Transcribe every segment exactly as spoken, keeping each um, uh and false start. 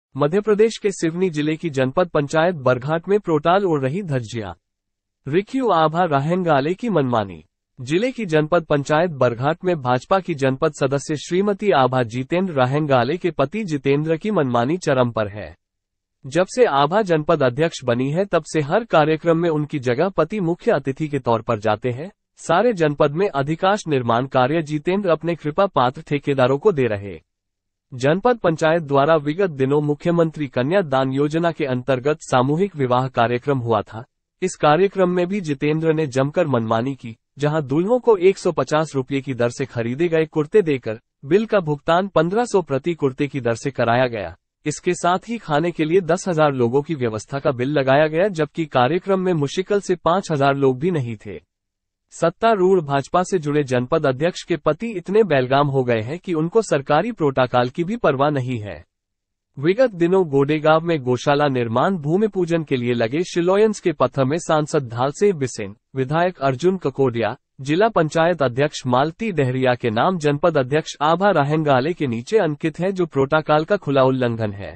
मध्य प्रदेश के सिवनी जिले की जनपद पंचायत बरघाट में प्रोटाल उड़ रही धज्जियां। रिक्यू आभा रहेंगाले की मनमानी। जिले की जनपद पंचायत बरघाट में भाजपा की जनपद सदस्य श्रीमती आभा जितेंद्र रहेंगाले के पति जितेंद्र की मनमानी चरम पर है। जब से आभा जनपद अध्यक्ष बनी है तब से हर कार्यक्रम में उनकी जगह पति मुख्य अतिथि के तौर पर जाते हैं। सारे जनपद में अधिकांश निर्माण कार्य जितेंद्र अपने कृपा पात्र ठेकेदारों को दे रहे। जनपद पंचायत द्वारा विगत दिनों मुख्यमंत्री कन्या दान योजना के अंतर्गत सामूहिक विवाह कार्यक्रम हुआ था। इस कार्यक्रम में भी जितेंद्र ने जमकर मनमानी की, जहां दूल्हों को एक सौ पचास रुपये की दर से खरीदे गए कुर्ते देकर बिल का भुगतान पंद्रह सौ प्रति कुर्ते की दर से कराया गया। इसके साथ ही खाने के लिए दस हजार लोगों की व्यवस्था का बिल लगाया गया, जबकि कार्यक्रम में मुश्किल से पांच हजार लोग भी नहीं थे। सत्तारूढ़ भाजपा से जुड़े जनपद अध्यक्ष के पति इतने बेलगाम हो गए हैं कि उनको सरकारी प्रोटोकॉल की भी परवाह नहीं है। विगत दिनों गोडेगांव में गौशाला निर्माण भूमि पूजन के लिए लगे शिलान्यास के पथ में सांसद ढालसे बिसेन, विधायक अर्जुन ककोडिया, जिला पंचायत अध्यक्ष मालती डहरिया के नाम जनपद अध्यक्ष आभा रहेंगाले के नीचे अंकित है, जो प्रोटोकॉल का खुला उल्लंघन है।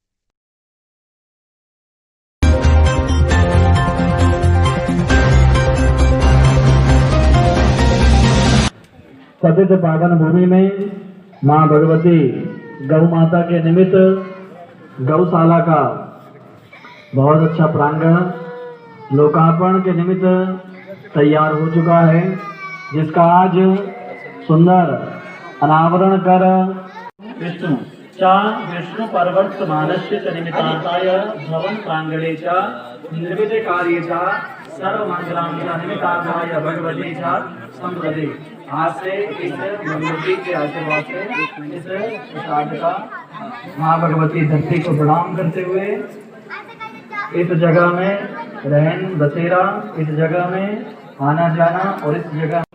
पतित पावन भूमि में मां भगवती गौ माता के निमित्त गौशाला का बहुत अच्छा प्रांगण लोकार्पण के निमित्त तैयार हो चुका है, जिसका आज सुंदर अनावरण कर विष्णु चा विष्णु पर्वर्तमानस्य च निमित्तार्थाय भवन प्रांगणे च निर्मिते कार्ये च सर्वमंगलानि निमित्तार्थाय भगवती च संप्रदे। आज से इस भगवती के आशीर्वाद से इस प्रसाद का माँ भगवती धरती को प्रणाम करते हुए इस जगह में रहन बसेरा, इस जगह में आना जाना और इस जगह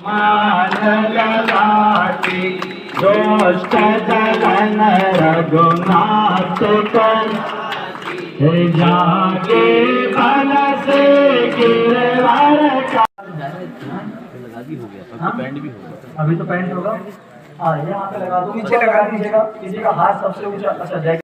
रघुनाथ भी हो गया, अब तो पैंट भी होगा। अभी तो पैंट होगा। हाँ, यहाँ पे लगा दो, पीछे लगा दीजिएगा। किसी का हाथ सबसे ऊंचा, अच्छा